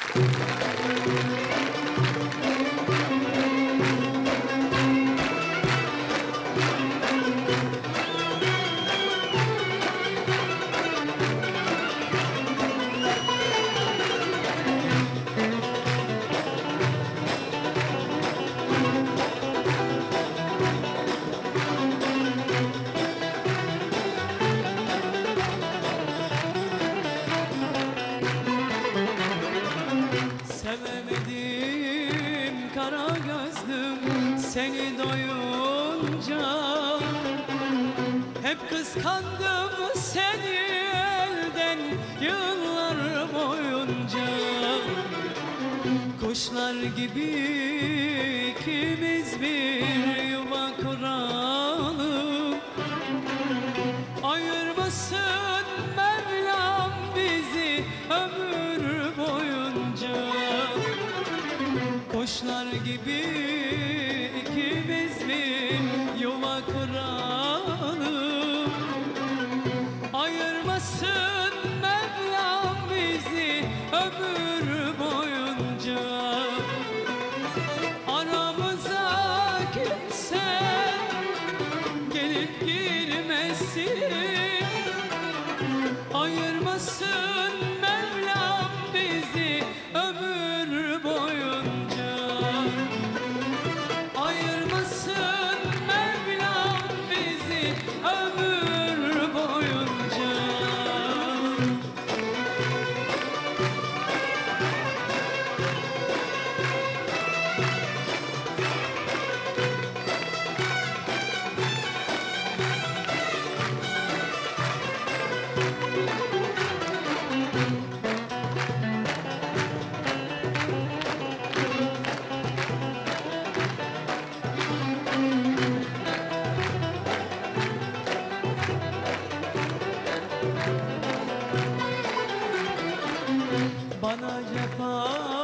Sevemedim kara gözlüm seni doyunca, hep kıskandım seni elden yıllar boyunca. Kuşlar gibi ikimiz bir yuva kuralım, ayırmasın Mevlam bizi ömür boyunca. Kuşlar gibi ikimiz bir yuva kuralım, ayırmasın Mevlam bizi ömür boyunca. Aramıza kimse gelip girmesin, ayırmasın Mevlam bizi ömür boyunca. Ayırmasın Mevlam bizi ömür boyunca. Bana cefa